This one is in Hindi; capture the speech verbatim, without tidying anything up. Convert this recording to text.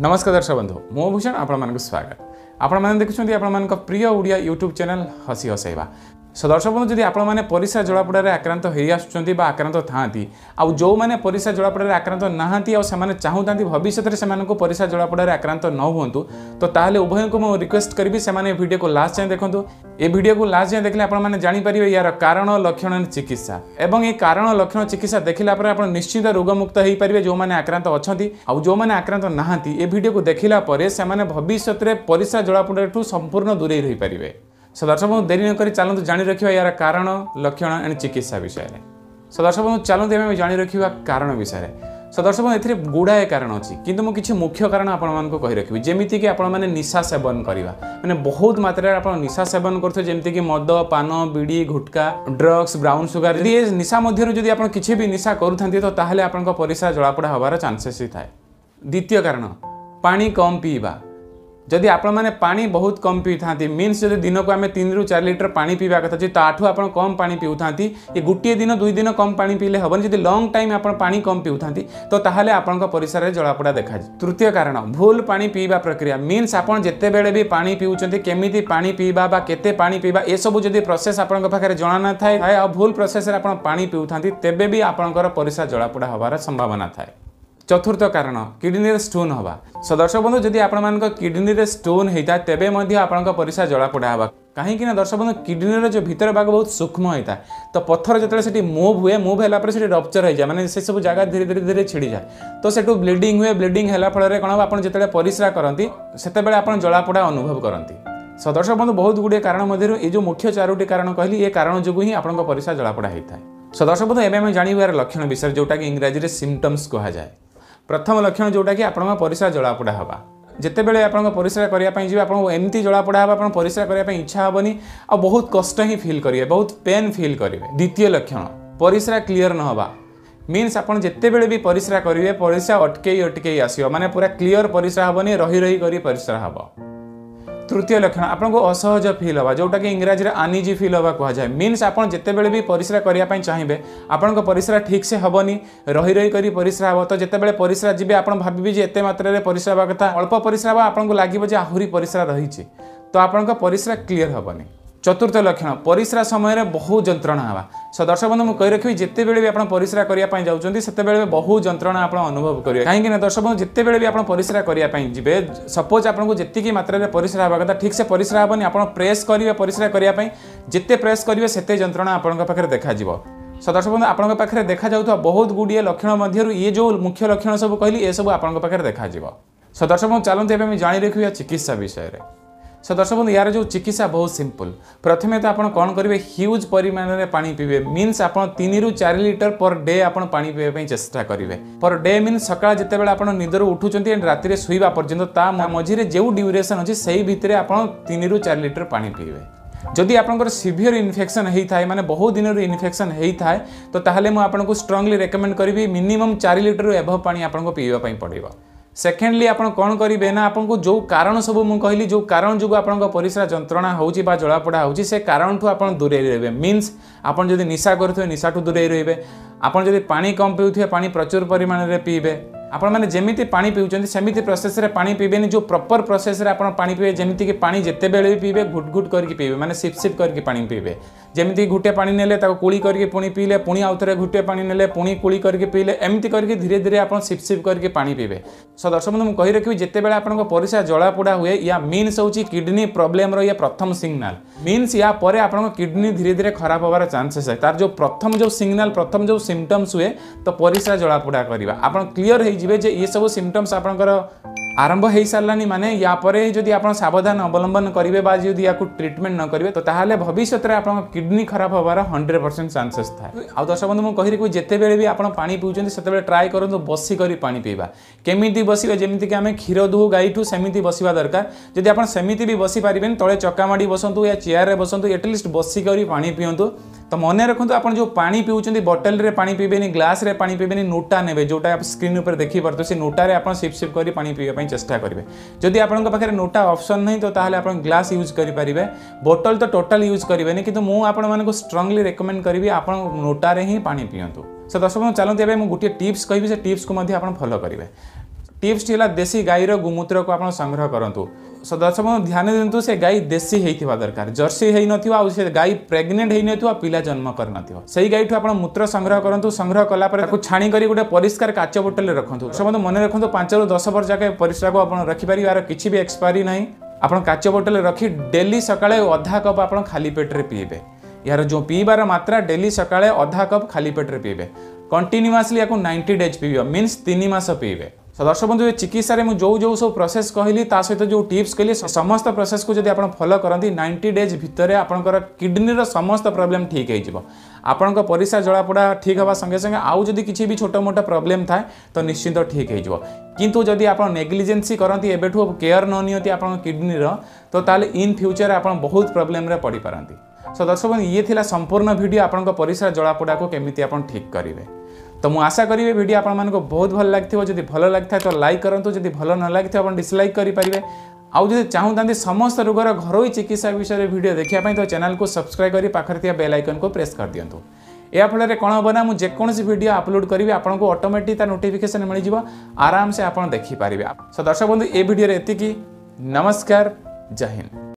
नमस्कार दर्शक बंधु मो भूषण आपण स्वागत आपण देखुं आपण प्रिय ओडिया यूट्यूब चैनल हसी हसैवा। सो दर्शक बंधु जदि आपण मैंने परिस्रा जलापोड़े आक्रांत हो आसुँच आक्रांत था आउ जो मैंने परिस्रा जलापोड़े आक्रांत नहांती और से चाहूँ भविष्य में से परिस्रा जलापोड़े आक्रांत न हूँ तो ताहले उभय को मुझे रिक्वेस्ट करी से वीडियो को लास्ट जाए देखो। ये वीडियो को लास्ट जाए देखले आपने जानीपर यार कारण लक्षण चिकित्सा एवं ये कारण लक्षण चिकित्सा देखला आप निश्चित रोगमुक्त हो पारे जो मैंने आक्रांत अच्छा आउ जो मैंने आक्रांत नहांती ये वीडियो को देखला से भविष्य में परिस्रा जलापोड़े संपूर्ण दूरे रही पारे। सो दर्शक बंधु देरी नक चलते जाणी रखा यार कारण लक्षण एंड चिकित्सा विषय में। सो दर्शक बंधु चलते आम जाणी रखा कारण विषय में। सो दर्शक बंधु ए गुड़ाए कारण अच्छी किंतु मुझे किसी मुख्य कारण आपको कही रखी जमीती कि आपण मैंने निशा सेवन करवा मैंने बहुत मात्रा आप निशा सेवन करते जमीती कि मद पान बीड़ी गुटका ड्रग्स ब्राउन सुगर यदि ये निशा मध्य जदि आप किसी भी निशा करूँ तो ताहले आपन परिस्रा जलापोड़ा हबार चांसेस थाए। द्वितीय कारण पानी कम पीवा जदि आपण मैंने पानी बहुत कम पी था मीन्स जब दिन को आम तीन रु चार लिटर पानी पीवा कथा जी ताठू आप कम पानी पीऊ था ये गोटे दिन दुई दिन कम पानी पीले हेनी जब लंग टाइम आप पानी कम पीऊ था तो ताहले आपण परिस्रा जलापोड़ा देखा। तृतीय कारण भूल पानी पीवा प्रक्रिया मीन्स आप जिते बेले भी पानी पीउछंती केमिति पानी पीवा बा केते पानी पीवा ए सब जदि प्रोसेस आपण पाखे जना ना थाए आ भूल प्रोसेस रे आपण पानी पीऊ था तेबे भी आपणकर परिस्रा जलापोड़ा हबार संभावना थाए। चतुर्थ कारण किडनी स्टोन हवा। सो दर्शक बंधु जदि आपण किडनी स्टोन होता है तेबे आपण परिस्रा जलापोड़ा हवा कहीं दर्शक बंधु किडनी जो भीतर भाग बहुत सूक्ष्म होता है तो पत्थर जो से मूव हुए मूव है से रप्चर हो जाए माने से सब जगह धीरे धीरे धीरे छिड़ी जाए तो से ब्लीडिंग हुए ब्लीडिंग है फल कौन आप जो परिस्रा करती से जलापोड़ा अनुभव करती। सो दर्शक बंधु बहुत गुड़े कारण मध्य ये जो मुख्य चारोटी कारण कहली ये कारण जो ही आप परिस्रा जलापोड़ा होता है। सो दर्शक बंधु एवं जानवर लक्षण विषय जोटा कि इंग्राजी में सिम्पटम्स कहा जाए। प्रथम लक्षण जोटा कि आपण परिस्रा जलापोड़ा हवा जिते बेले आपण परिस्रा करने जी आप एमती जलापोड़ा हवा आप परिस्रा करने इच्छा हेनी आ बहुत कष्ट ही फील करेंगे बहुत पेन फील करेंगे। द्वितीय लक्षण परिस्रा क्लीयर न हवा मीन्स आप जिते बेले भी परिस्रा करेंगे परिस्रा अटके अटके आसो माने पूरा क्लीयर परिस्रा हेनी रही रही कर परिस्रा हम। तृतीय लक्षण आपको असहज फील हवा जोटा कि इंग्राजी में आनीजी फील हवा कह जाए मीन्स आप जिते बेले भी परिस्रा करने चाहिए आपण परिस्रा ठीक से हेनी रही रही कर परिस्रा हम तो जिते बेले परिस्रा जी आप भावी एत मात्रा परिस्रा हवा कथा अल्प परिस्रा आपको लगे आहरी परिस्रा रही तो आपण परिस्रा क्लीयर हेनी। चतुर्थ लक्षण परिस्रा समय बहुत जंत्रणा हवा। सो दर्शक बंधु मुझे कही रखी जिते बेले भी आप परिस्रा करने जाऊँच से बहुत जंत्रणा आप अनुभव करेंगे कहीं दर्शक बंधु जिते बेले भी आप परिस्रा करने जी सपोज आपको जी मात्रा परिस्रा हवा कथा ठीक से परिस्रा हेनी आप प्रेस करेंगे परिस्रा करने जिते प्रेस करेंगे सेते जंत्रणा आपंक पाखे देखा। सो दर्शक बंधु आपंक पाखे देखा जाऊँ बहुत गुड़िए लक्षण मध्य ये जो मुख्य लक्षण सब कहली ये सब आपंक पाखे देखा। सो दर्शक बंधु चलते एवं जाणी रखिए चिकित्सा विषय में। सो दर्शक बंधु यार जो चिकित्सा बहुत सिंपल प्रथमे तो आप कौन करेंगे ह्यूज परिमाण में पानी पीबे मीन्स आप तीन रु चार लिटर पर डे आप पानी पीवा चेष्टा करेंगे पर डे मीन्स सकाळ जिते आप निदर उठुंट राति शुवा पर्यंत ता मझिरे जो ड्यूरेशन अच्छी से भितर आप तीन रु चार लिटर पानी पीबे। जदि आपंकर सिवियर इन्फेक्शन होता है माने बहुत दिन इन्फेक्शन होता है तो ताहले मु आपको स्ट्रांगली रेकमेंड करी मिनिमम चार लिटर एभव पानी आपको पीवाई पड़ेगा। सेकेंडली आप कौन करेंगे ना आपको जो कारण सब मुझे कहली जो कारण जो आप परिस्रा जंत्रणा होची बा जलापोड़ा होची से कारण ठू आप दूरे रहिबे मीन्स आप जदि निशा करुवे निशा ठू दूरे रहिबे आप जदि पानी कम पीउथिबे पानी प्रचुर परिमाण में पीबे आपण मैंने जमीती पानी पीउछंती सेमिति प्रोसेस रे पानी पीबेनी जो प्रॉपर प्रोसेस रे आपण पानी पीबे जमीती कि पानी जिते बेले भी पीबे घुट घुट करके पीबे माने सिप सिप करके पानी पीबे जमीती घुटे पानी नेले ताको कुली करके पुणी पीले पुणी आउ थरे घुटे पानी नेले पुणी कुली करके पीले एमती करके धीरे धीरे आपण सिप सिप करके पानी पीबे। सो दर्शक बंधु कहि रखिबी जिते बेले आपण परिस्रा जलापोड़ा हुए या मीन्स होची किडनी प्रॉब्लम रो या प्रथम सिग्नल मीन्स या परे आपण किडनी धीरे धीरे खराब होवार चांसेस है तार जो प्रथम जो सिग्नल प्रथम जो सिम्पटम्स हुए तो परिस्रा जलापोड़ा करवा आपण क्लीयर हो जे ये सब सिम्पटम्स आपंकर आरंभ हो सारानी माने या परे जदि आप सावधान अवलंबन करेंगे बा जदि या ट्रिटमेंट न करेंगे तो ताहले भविष्य में आप किडनी खराब होवार हंड्रेड परसेंट चांसेस थाए। आ दर्शक बंधु मुझे कही रखी जिते बेले भी आप पानी पीउछंती सेते ट्राए करूँ बसिक पानी पीवा केमिति बसिबे जेमिति कि आमे क्षीर दुहु गाईठू सेमिति बसिबा दरकार जदि आप सेमिति भी बसी पारिबेन तले चकामाड़ी बसंतु या चेयर रे बसंतु एटलिस्ट बसिक पानी पियंतु तो मन रखु आप जो पानी पीउछंती बोतल रे पानी पीबेनी ग्लास रे पानी पीबेनी नोटा नेबे जोटा आप स्क्रीन ऊपर देखि परतो से नोटा रे आप सिप सिप करी पानी पीवा चेष्टा करेंगे जदि आपन पाखे नोटा ऑप्शन नहीं तो ताहले आप ग्लास यूज करेंगे बोतल तो टोटल यूज करेंगे कि मुझे आपको स्ट्रांगली रेकमेंड करी आप नोटा रे ही पानी पियंतु। सो दर्शक चलते मुझे गोटे टिप्स कहि से टिप्स को आप फॉलो करेंगे। टिप्स टी देसी गाईर गोमूत्र को आप संग्रह करूँ। सो दर्शक बंधु ध्यान दिंतु से गाई देसी होइथिबा दरकार, जर्सी होई नथिबा आ से गाई प्रेग्नेंट होई नथिबा पिला जन्म कर नथिबा सही गाई ठु आपण मूत्र संग्रह करंतु। संग्रह कला पर ताकू छाणी करी गुटे परिष्कार काच बोतल रे रखंतु। दर्शक बंधु मन रखंतु पाँच रु दस वर्ष जाके परिस्रा को आपण रखि पारि, यार किछि भी एक्सपायरी नाही। आपण काच बोतल रे रखी डेली सकाळे अधा कप आपण खाली पेट रे पीबे। यार जो पीबार मात्रा डेली सकाळे अधा कप खाली पेट रे पीबे। कंटिन्यूअसली याकू नाइंटी डेज पीबे, मींस तीन मास पीबे। तो दर्शक बंधु ये चिकित्सा रे मु जो जो सब प्रोसेस कहली ता सहित जो टिप्स कहली समस्त प्रोसेस को जदि आपण फॉलो करंती नाइंटी डेज भितर आपनकर किडनी रो समस्त प्रॉब्लम ठीक हो जिवो। आपनकर परिसा जलापोड़ा ठीक हवा संगे संगे आउ जदि किछि भी छोटा मोटा प्रॉब्लम थाए तो निश्चित ठीक हो जिवो। किंतु जदि आपण नेग्लिजेंसी करंती एबेठु केयर न नियति आपण किडनी रो तो ताले इन फ्यूचर आपण बहुत प्रॉब्लम रे पड़ी पारंती। सो दर्शक बंधु ये थिला संपूर्ण वीडियो आपनकर परिसा जलापोड़ा को केमिति आपण ठीक करिवे। तो मुझे आशा करी वीडियो आपको बहुत भल लगी, जब भल लगी तो लाइक करूँ, जब भल न लगी आप डिसलाइक करेंगे। आउ जब चाहूँ समस्त रोगर घरोई चिकित्सा विषय में वीडियो देखापी तो चैनल को सब्सक्राइब कर पाखे बेल आइकन को प्रेस कर दिंतु। या फल कौन हम ना मुझे जेकोसी वीडियो अपलोड करी आपको ऑटोमेटिक ता नोटिफिकेशन मिल जाव, आराम से आप देखिपारे। सो दर्शक बंधु ए वीडियो एतिकी। नमस्कार, जय हिंद।